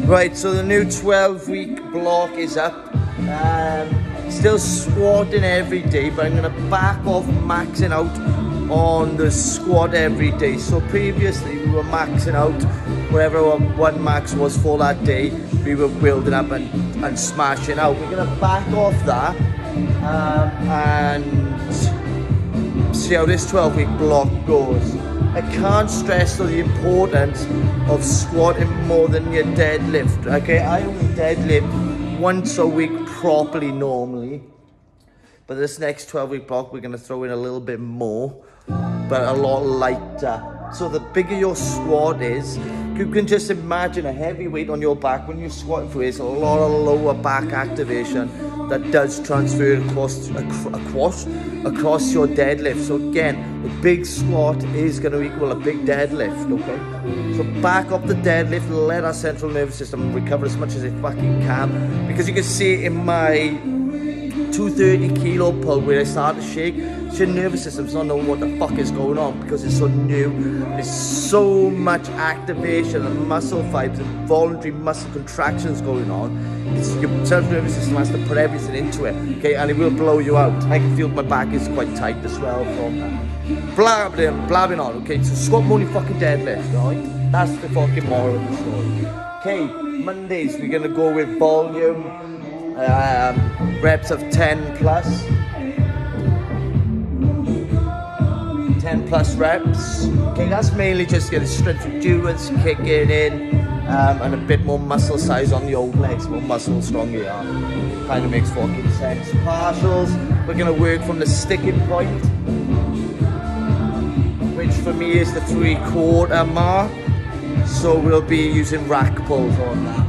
Right, so the new 12-week block is up. Still squatting every day, but I'm gonna back off maxing out on the squat every day. So previously we were maxing out whatever one max was for that day. We were building up and smashing out. We're gonna back off that and see how this 12-week block goes. I can't stress the importance of squatting more than your deadlift. Okay, I only deadlift once a week properly normally, but this next 12-week block we're going to throw in a little bit more, but a lot lighter. So the bigger your squat is, you can just imagine a heavy weight on your back when you're squatting through. It's a lot of lower back activation that does transfer across your deadlift. So again, the big squat is going to equal a big deadlift, okay? So back up the deadlift, let our central nervous system recover as much as it fucking can, because you can see in my 230 kilo pull where I start to shake, your nervous system's not knowing what the fuck is going on because it's so new. There's so much activation and muscle fibers and voluntary muscle contractions going on. Your central nervous system has to put everything into it, okay, and it will blow you out. I can feel my back is quite tight as well from blabbing on, okay? So squat more than fucking deadlift, alright? That's the fucking moral of the story. Okay, Mondays we're gonna go with volume, reps of 10 plus. 10 plus reps. Okay, that's mainly just getting strength endurance, kicking in, and a bit more muscle size on the old legs, more muscle stronger you are. Kind of makes fucking sense. Partials, we're gonna work from the sticking point, which for me is the 3/4 mark. So we'll be using rack pulls on that.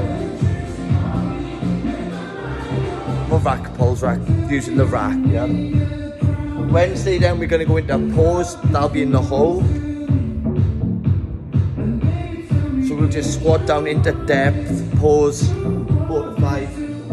More rack pulls, using the rack, yeah. Wednesday then we're going to go into a pause, that'll be in the hold. So we'll just squat down into depth, pause, 4 to 5.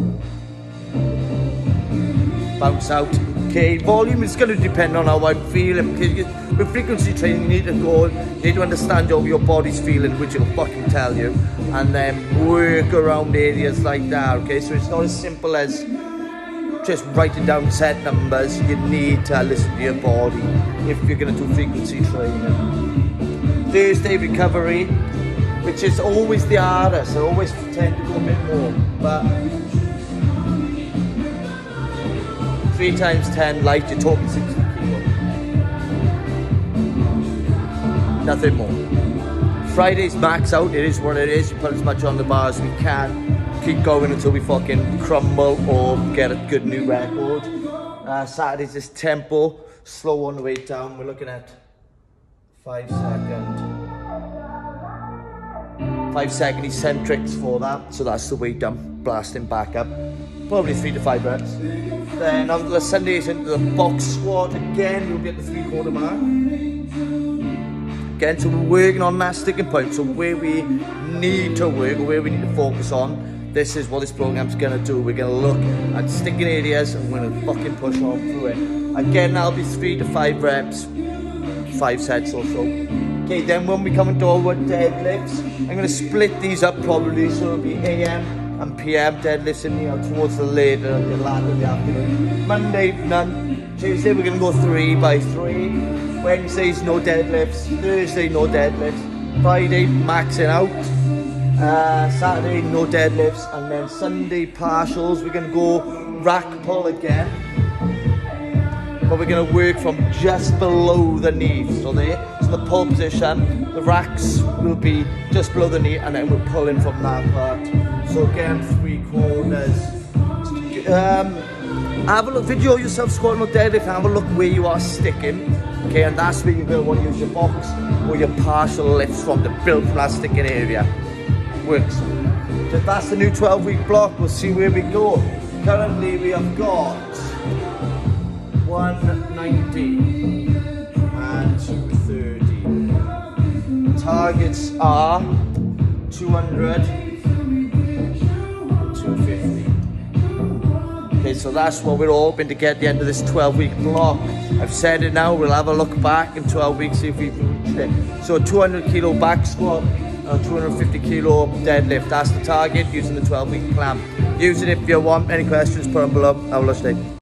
Bounce out. Okay, volume is going to depend on how I'm feeling, because with frequency training you need to understand how your body's feeling, which it'll fucking tell you, and then work around areas like that, okay? So it's not as simple as just writing down set numbers. You need to listen to your body if you're going to do frequency training. Thursday recovery, which is always the hardest. I always tend to go a bit more, but 3 times 10 light, you're talking 60 kilo. Nothing more. Friday's max out, it is what it is. You put as much on the bar as we can. Keep going until we fucking crumble or get a good new record. Saturday's is tempo, slow on the way down. We're looking at 5 second eccentrics for that. So that's the way down, blasting back up. Probably 3 to 5 reps. Then on the Sundays into the box squat again, we'll get the 3/4 mark. Again, so we're working on that sticking point. So where we need to work, or where we need to focus on, this is what this program's gonna do. We're gonna look at sticking areas and we're gonna fucking push on through it. Again, that'll be 3 to 5 reps, 5 sets or so. Okay, then when we come into our deadlifts, I'm gonna split these up probably, so it'll be AM and PM deadlifts in the towards the later of the afternoon. Monday, none. Tuesday, we're gonna go 3 by 3. Wednesdays, no deadlifts. Thursday, no deadlifts. Friday, maxing out. Saturday, no deadlifts. And then Sunday, partials. We're gonna go rack pull again. But we're gonna work from just below the knee. So there, so the pull position, the racks will be just below the knee, and then we're pulling from that part. So again, 3/4. Have a look, video yourself squatting or deadlift, and have a look where you are sticking. Okay, and that's where you're going to want to use your box or your partial lifts from to build from that sticking area. Works. So that's the new 12-week block. We'll see where we go. Currently we have got 190 and 230. Targets are 200 and 250. Okay, so that's what we're hoping to get at the end of this 12-week block. I've said it now, we'll have a look back in 12 weeks, see if we've reached it. So a 200 kilo back squat, a 250 kilo deadlift. That's the target using the 12-week plan. Use it if you want. Any questions, put them below. Have a lovely day.